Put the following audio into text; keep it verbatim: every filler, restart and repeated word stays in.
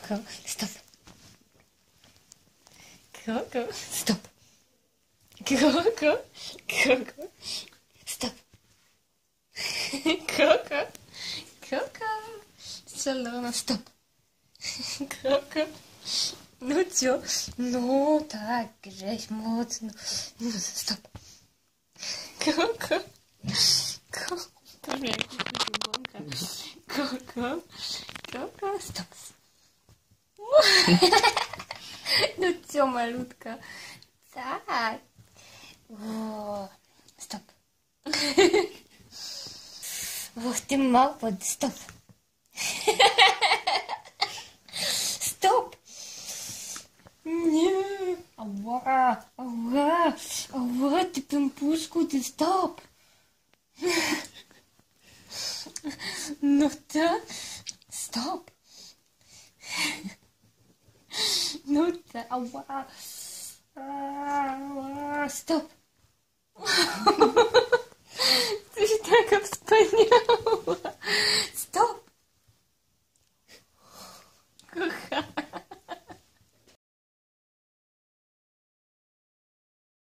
Coco, stop. Coco, stop. Coco, Coco, stop. Coco, Coco, Salona, stop. Coco, Nucio, no tak, grześ mocno. No, stop. Coco, Coco, prawie jak bąka. Coco, Coco, stop. Nucio malutka. Tak. O, stop. Och, ty małpa, stop. Stop. Nie. Ała, ała, ała, ty pępuszku, ty stop. No tak. Stop. No tak, ała. Ała, stop.